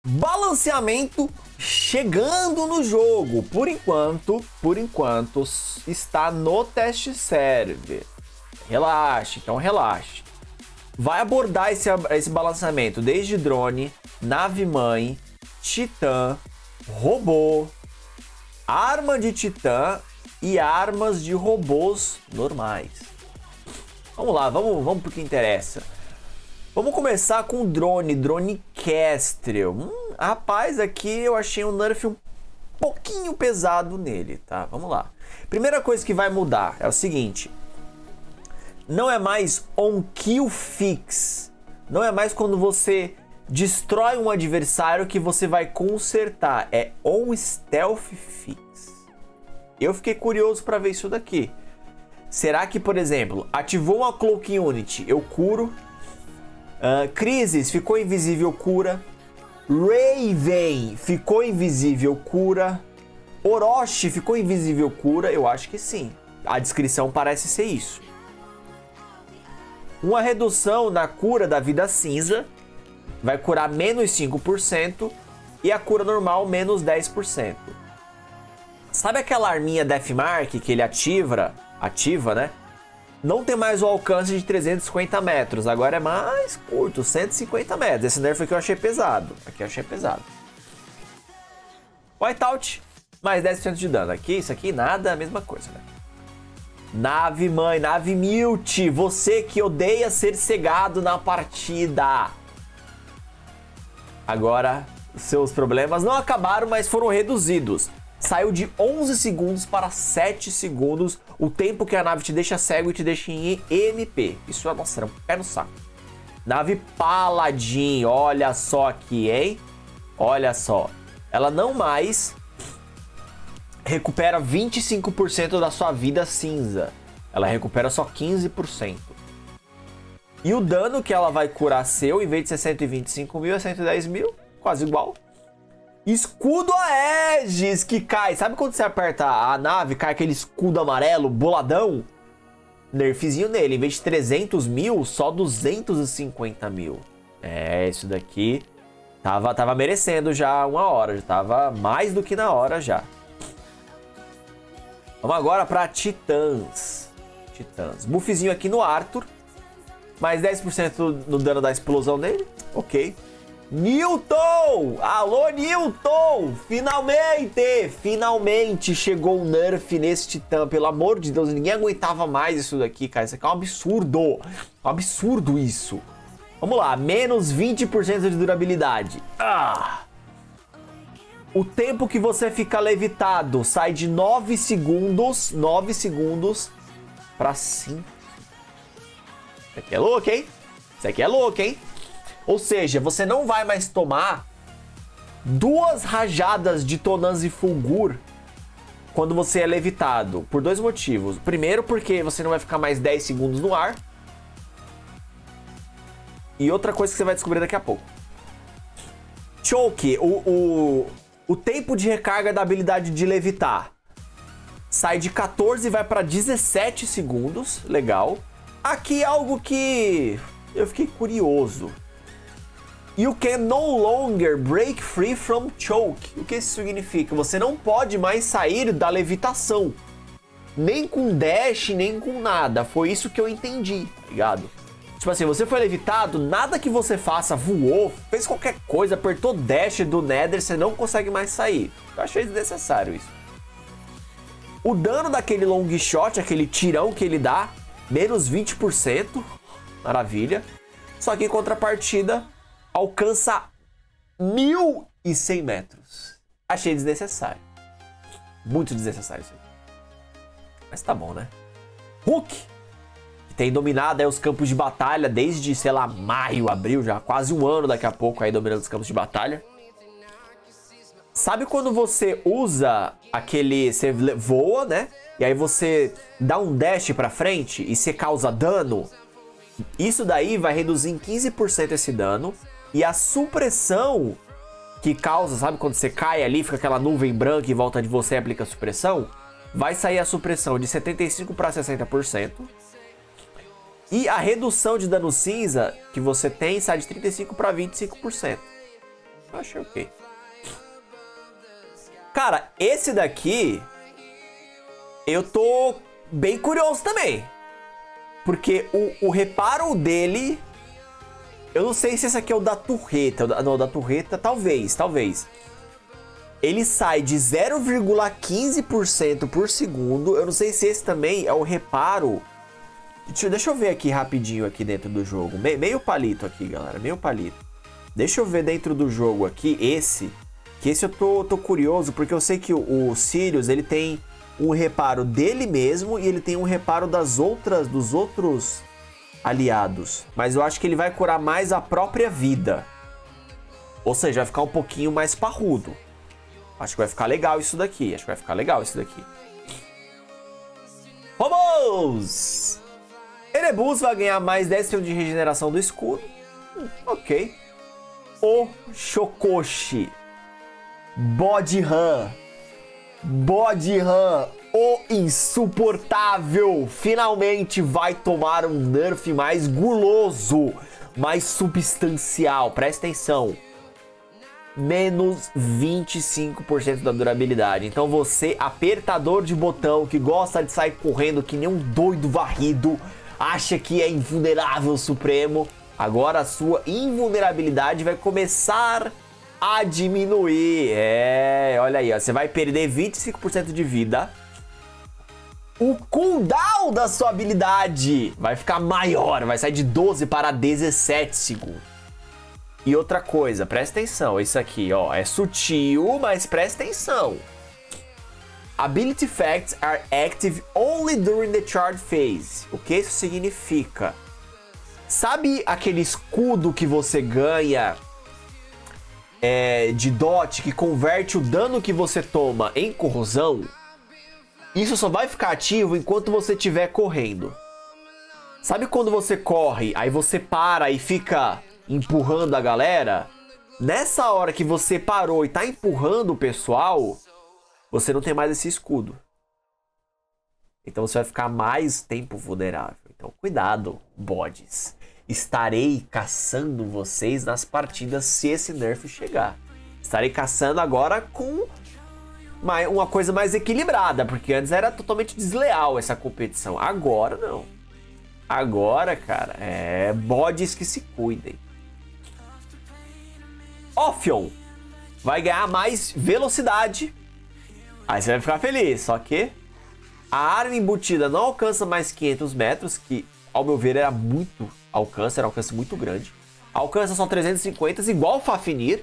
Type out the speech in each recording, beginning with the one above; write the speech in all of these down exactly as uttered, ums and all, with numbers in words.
Balanceamento chegando no jogo. Por enquanto, por enquanto, está no teste server. Relaxe, então relaxe. Vai abordar esse, esse balanceamento desde drone, nave-mãe, titã, robô, arma de titã e armas de robôs normais. Vamos lá, vamos, vamos pro que interessa. Vamos começar com o drone, drone Kestrel. Hum, rapaz, aqui eu achei um nerf um pouquinho pesado nele, tá? Vamos lá. Primeira coisa que vai mudar é o seguinte. Não é mais on kill fix. Não é mais quando você destrói um adversário que você vai consertar. É on stealth fix. Eu fiquei curioso para ver isso daqui. Será que, por exemplo, ativou uma Cloak Unit, eu curo. Uh, Crisis ficou invisível, cura. Raven ficou invisível, cura. Orochi ficou invisível, cura. Eu acho que sim. A descrição parece ser isso. Uma redução na cura da vida cinza. Vai curar menos cinco por cento. E a cura normal menos dez por cento. Sabe aquela arminha Deathmark que ele ativa? Ativa, né? Não tem mais o alcance de trezentos e cinquenta metros. Agora é mais curto, cento e cinquenta metros. Esse nerf aqui eu achei pesado. Aqui eu achei pesado. Whiteout, mais dez por cento de dano. Aqui, isso aqui, nada, a mesma coisa, né? Nave mãe, nave Mute. Você que odeia ser cegado na partida. Agora, seus problemas não acabaram, mas foram reduzidos. Saiu de onze segundos para sete segundos o tempo que a nave te deixa cego e te deixa em E M P. Isso é, nossa, era um pé no saco. Nave Paladin, olha só aqui, hein? Olha só. Ela não mais recupera vinte e cinco por cento da sua vida cinza. Ela recupera só quinze por cento. E o dano que ela vai curar seu, em vez de ser cento e vinte e cinco mil, é cento e dez mil. Quase igual. Escudo Aegis que cai. Sabe quando você aperta a nave, cai aquele escudo amarelo, boladão? Nerfzinho nele. Em vez de trezentos mil, só duzentos e cinquenta mil. É, isso daqui tava, tava merecendo já uma hora. Já tava mais do que na hora já. Vamos agora para Titãs. Titãs. Buffzinho aqui no Arthur. Mais dez por cento no dano da explosão dele. Ok. Newton! Alô, Newton! Finalmente! Finalmente chegou o nerf nesse titã. Pelo amor de Deus, ninguém aguentava mais isso daqui, cara. Isso aqui é um absurdo. Um absurdo isso. Vamos lá, menos vinte por cento de durabilidade. Ah! O tempo que você fica levitado sai de nove segundos, nove segundos para cinco. Isso aqui é louco, hein? Isso aqui é louco, hein? Ou seja, você não vai mais tomar duas rajadas de Tonans e Fulgur quando você é levitado. Por dois motivos. Primeiro, porque você não vai ficar mais dez segundos no ar. E outra coisa que você vai descobrir daqui a pouco. Choke, o, o, o tempo de recarga da habilidade de levitar sai de quatorze e vai para dezessete segundos. Legal. Aqui é algo que eu fiquei curioso. You can no longer break free from choke. O que isso significa? Você não pode mais sair da levitação. Nem com dash, nem com nada. Foi isso que eu entendi, tá ligado? Tipo assim, você foi levitado, nada que você faça, voou, fez qualquer coisa, apertou dash do Nether, você não consegue mais sair. Eu achei desnecessário isso. O dano daquele long shot, aquele tirão que ele dá, menos vinte por cento. Maravilha. Só que em contrapartida, alcança mil e cem metros. Achei desnecessário. Muito desnecessário isso aí. Mas tá bom, né? Hook, que tem dominado aí os campos de batalha desde, sei lá, maio, abril, já quase um ano daqui a pouco aí dominando os campos de batalha. Sabe quando você usa aquele... Você voa, né? E aí você dá um dash pra frente e você causa dano. Isso daí vai reduzir em quinze por cento esse dano. E a supressão que causa, sabe quando você cai ali, fica aquela nuvem branca em volta de você e aplica a supressão? Vai sair a supressão de setenta e cinco por cento para sessenta por cento. E a redução de dano cinza que você tem sai de trinta e cinco por cento para vinte e cinco por cento. Eu achei ok. Cara, esse daqui... eu tô bem curioso também. Porque o, o reparo dele... eu não sei se esse aqui é o da turreta. Não, o da turreta talvez, talvez. Ele sai de zero vírgula quinze por cento por segundo. Eu não sei se esse também é o reparo. Deixa, deixa eu ver aqui rapidinho aqui dentro do jogo. Me, meio palito aqui, galera. Meio palito. Deixa eu ver dentro do jogo aqui esse. Que esse eu tô, tô curioso, porque eu sei que o, o Sirius, ele tem um reparo dele mesmo e ele tem um reparo das outras, dos outros aliados. Mas eu acho que ele vai curar mais a própria vida. Ou seja, vai ficar um pouquinho mais parrudo. Acho que vai ficar legal isso daqui. Acho que vai ficar legal isso daqui. Robôs! Erebus vai ganhar mais dez segundos de regeneração do escudo. Hum, ok. O Shokoshi. Body Ram. Body Ram. O insuportável. Finalmente vai tomar um nerf mais guloso. Mais substancial. Presta atenção. Menos vinte e cinco por cento da durabilidade. Então você, apertador de botão, que gosta de sair correndo que nem um doido varrido, acha que é invulnerável supremo, agora a sua invulnerabilidade vai começar a diminuir. É, olha aí, ó, você vai perder vinte e cinco por cento de vida. O cooldown da sua habilidade vai ficar maior, vai sair de doze para dezessete segundos. E outra coisa, presta atenção, isso aqui, ó, é sutil, mas presta atenção. Ability effects are active only during the charge phase. O que isso significa? Sabe aquele escudo que você ganha é, de dot que converte o dano que você toma em corrosão? Isso só vai ficar ativo enquanto você estiver correndo. Sabe quando você corre, aí você para e fica empurrando a galera? Nessa hora que você parou e tá empurrando o pessoal, você não tem mais esse escudo. Então você vai ficar mais tempo vulnerável. Então cuidado, bodes. Estarei caçando vocês nas partidas se esse nerf chegar. Estarei caçando agora com uma coisa mais equilibrada, porque antes era totalmente desleal essa competição. Agora não. Agora, cara, é bodes que se cuidem. Ophion vai ganhar mais velocidade. Aí você vai ficar feliz, só que a arma embutida não alcança mais quinhentos metros, que ao meu ver era muito alcance, era um alcance muito grande. Alcança só trezentos e cinquenta, igual o Fafnir.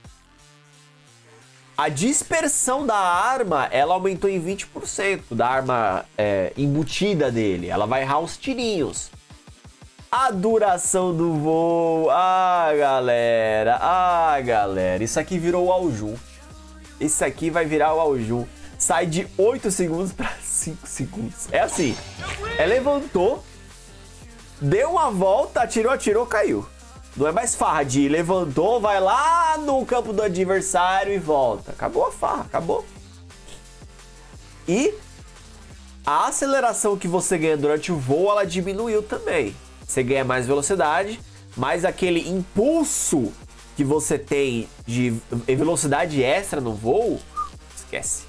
A dispersão da arma, ela aumentou em vinte por cento da arma é, embutida dele. Ela vai errar os tirinhos. A duração do voo, ah galera, ah galera, isso aqui virou o Aljun. Isso aqui vai virar o Aljun. Sai de oito segundos para cinco segundos. É assim, é levantou, deu uma volta, atirou, atirou, caiu. Não é mais farra de levantou, vai lá no campo do adversário e volta. Acabou a farra, acabou. E a aceleração que você ganha durante o voo, ela diminuiu também. Você ganha mais velocidade, mas aquele impulso que você tem de velocidade extra no voo, esquece.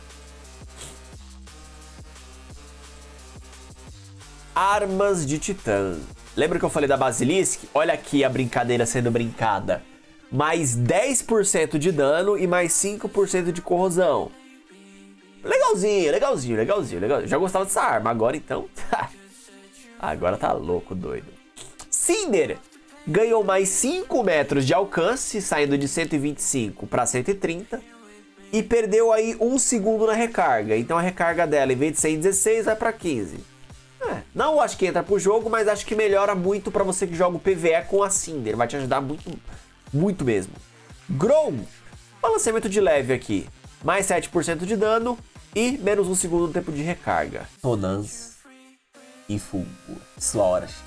Armas de Titã. Lembra que eu falei da Basilisk? Olha aqui a brincadeira sendo brincada. Mais dez por cento de dano e mais cinco por cento de corrosão. Legalzinho, legalzinho, legalzinho, legalzinho. Já gostava dessa arma, agora então... agora tá louco, doido. Cinder ganhou mais cinco metros de alcance, saindo de cento e vinte e cinco para cento e trinta. E perdeu aí um segundo na recarga. Então a recarga dela, em vez de ser em dezesseis, vai para quinze. É, não acho que entra pro jogo, mas acho que melhora muito para você que joga o P V E com a Cinder. Vai te ajudar muito, muito mesmo. Grow, balanceamento de leve aqui. Mais sete por cento de dano e menos um segundo no tempo de recarga. Tonans e Fulgor. Sua hora, Chico.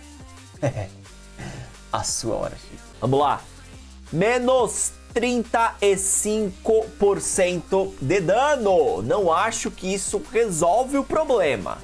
A sua hora, Chico. Vamos lá. Menos trinta e cinco por cento de dano. Não acho que isso resolve o problema.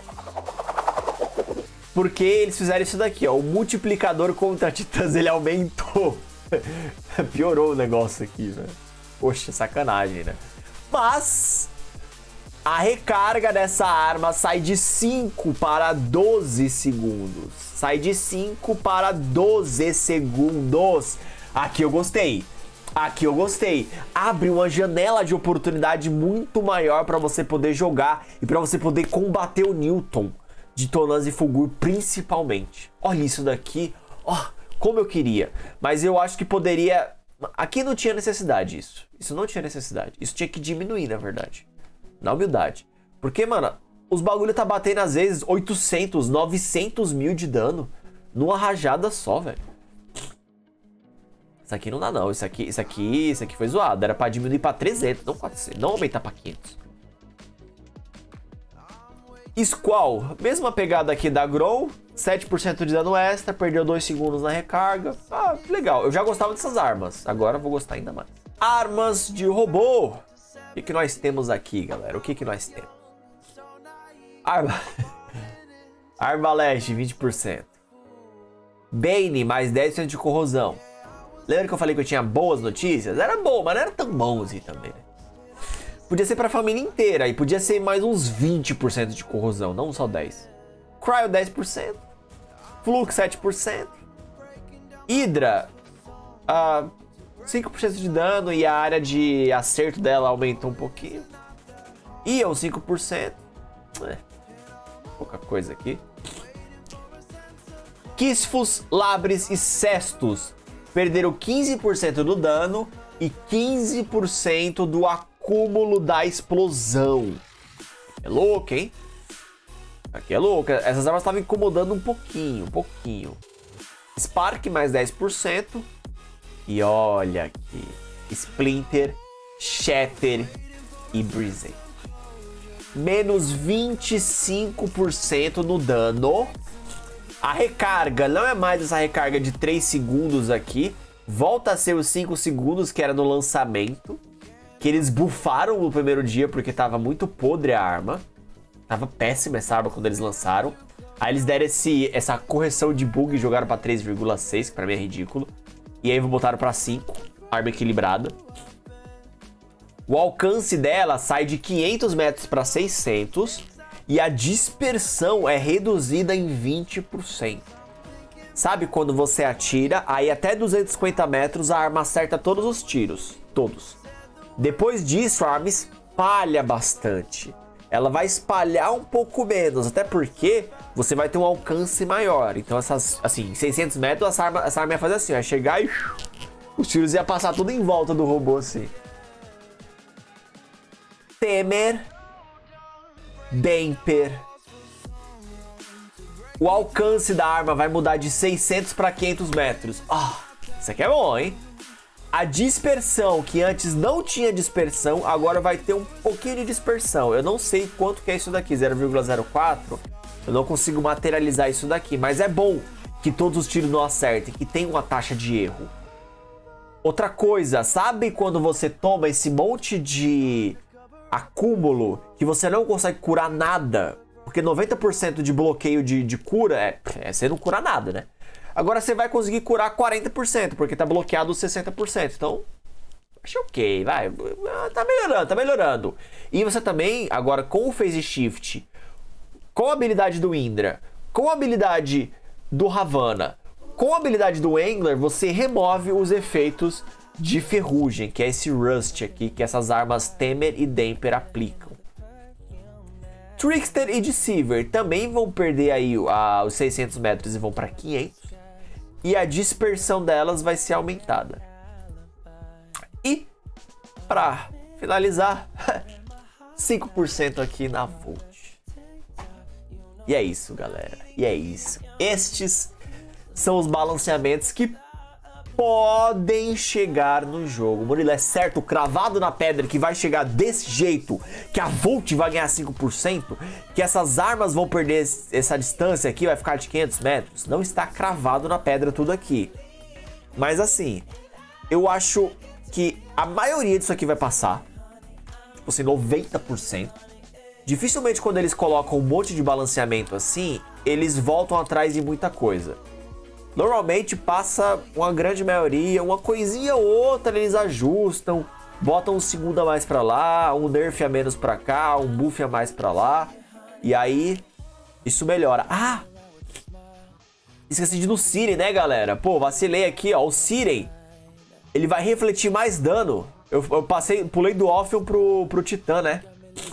Porque eles fizeram isso daqui, ó. O multiplicador contra titãs, ele aumentou. Piorou o negócio aqui, velho. Poxa, sacanagem, né? Mas a recarga dessa arma sai de cinco para doze segundos. Sai de cinco para doze segundos. Aqui eu gostei. Aqui eu gostei. Abre uma janela de oportunidade muito maior para você poder jogar e para você poder combater o Newton de Tonas e Fulgur principalmente. Olha isso daqui. Ó, oh, como eu queria. Mas eu acho que poderia... Aqui não tinha necessidade isso. Isso não tinha necessidade. Isso tinha que diminuir, na verdade. Na humildade. Porque, mano, os bagulho tá batendo às vezes oitocentos, novecentos mil de dano numa rajada só, velho. Isso aqui não dá não, isso aqui, isso aqui, isso aqui foi zoado. Era pra diminuir pra trezentos, não quatrocentos, não aumentar pra quinhentos. Squall, mesma pegada aqui da Grow, sete por cento de dano extra, perdeu dois segundos na recarga. Ah, legal, eu já gostava dessas armas, agora eu vou gostar ainda mais. Armas de robô. O que, que nós temos aqui, galera? O que, que nós temos? Arma... Arbaleste, vinte por cento. Bane, mais dez por cento de corrosão. Lembra que eu falei que eu tinha boas notícias? Era bom, mas não era tão bom assim também, né? Podia ser pra família inteira e podia ser mais uns vinte por cento de corrosão, não só dez por cento. Cryo, dez por cento. Flux, sete por cento. Hydra, uh, cinco por cento de dano e a área de acerto dela aumentou um pouquinho. Ion, cinco por cento. É, pouca coisa aqui. Kisfus, Labres e Cestus perderam quinze por cento do dano e quinze por cento do acúmulo da explosão. É louco, hein? Aqui é louco. Essas armas estavam incomodando um pouquinho, um pouquinho. Spark, mais dez por cento. E olha aqui. Splinter, Shatter e Breeze. Menos vinte e cinco por cento no dano. A recarga não é mais essa recarga de três segundos aqui. Volta a ser os cinco segundos que era no lançamento. Que eles buffaram no primeiro dia porque tava muito podre a arma. Tava péssima essa arma quando eles lançaram. Aí eles deram esse, essa correção de bug e jogaram pra três vírgula seis, que pra mim é ridículo. E aí botaram pra cinco, arma equilibrada. O alcance dela sai de quinhentos metros para seiscentos. E a dispersão é reduzida em vinte por cento. Sabe quando você atira, aí até duzentos e cinquenta metros a arma acerta todos os tiros. Todos. Depois disso a arma espalha bastante. Ela vai espalhar um pouco menos, até porque você vai ter um alcance maior. Então essas, assim, seiscentos metros essa arma, essa arma ia fazer assim, vai chegar e os tiros iam passar tudo em volta do robô assim. Temer, Damper. O alcance da arma vai mudar de seiscentos para quinhentos metros. Ah, isso aqui é bom, hein? A dispersão, que antes não tinha dispersão, agora vai ter um pouquinho de dispersão. Eu não sei quanto que é isso daqui, zero vírgula zero quatro. Eu não consigo materializar isso daqui, mas é bom que todos os tiros não acertem, que tem uma taxa de erro. Outra coisa, sabe quando você toma esse monte de acúmulo que você não consegue curar nada? Porque noventa por cento de bloqueio de, de cura é, é você não cura nada, né? Agora você vai conseguir curar quarenta por cento, porque tá bloqueado os sessenta por cento. Então, acho ok, vai. Tá melhorando, tá melhorando. E você também, agora com o Phase Shift, com a habilidade do Indra, com a habilidade do Ravana, com a habilidade do Angler, você remove os efeitos de ferrugem, que é esse Rust aqui, que essas armas Temer e Damper aplicam. Trickster e Deceiver também vão perder aí a, os seiscentos metros e vão para quinhentos. E a dispersão delas vai ser aumentada. E, para finalizar, cinco por cento aqui na Volt. E é isso, galera. E é isso. Estes são os balanceamentos que podem chegar no jogo. Murilo, é certo, cravado na pedra, que vai chegar desse jeito, que a Volt vai ganhar cinco por cento, que essas armas vão perder essa distância aqui, vai ficar de quinhentos metros? Não está cravado na pedra tudo aqui. Mas assim, eu acho que a maioria disso aqui vai passar. Tipo assim, noventa por cento. Dificilmente quando eles colocam um monte de balanceamento assim, eles voltam atrás de muita coisa. Normalmente passa uma grande maioria, uma coisinha ou outra eles ajustam, botam um segundo a mais pra lá, um nerf a menos pra cá, um buff a mais pra lá, e aí isso melhora. Ah! Esqueci de ir no Siren, né, galera? Pô, vacilei aqui, ó, o Siren, ele vai refletir mais dano. Eu, eu passei, pulei do Orpheon pro, pro Titã, né?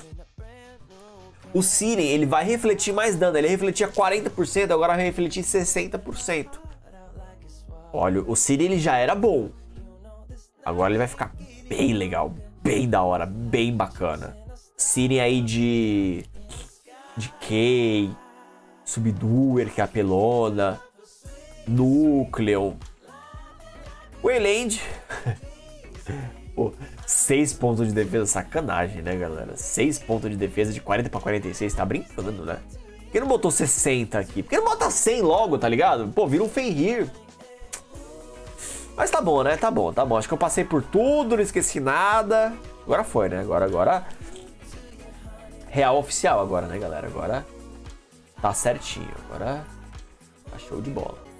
O Siren, ele vai refletir mais dano, ele refletia quarenta por cento, agora vai refletir sessenta por cento. Olha, o Siren ele já era bom. Agora ele vai ficar bem legal, bem da hora, bem bacana. Siren aí de... de Kay, Subduer, que é apelona, Núcleo, Wayland. Pô, seis pontos de defesa, sacanagem, né, galera? seis pontos de defesa de quarenta pra quarenta e seis, tá brincando, né? Por que não botou sessenta aqui? Por que não bota cem logo, tá ligado? Pô, vira um Fenrir. Mas tá bom, né? Tá bom, tá bom. Acho que eu passei por tudo, não esqueci nada. Agora foi, né? Agora, agora... real oficial agora, né, galera? Agora tá certinho. Agora tá show de bola.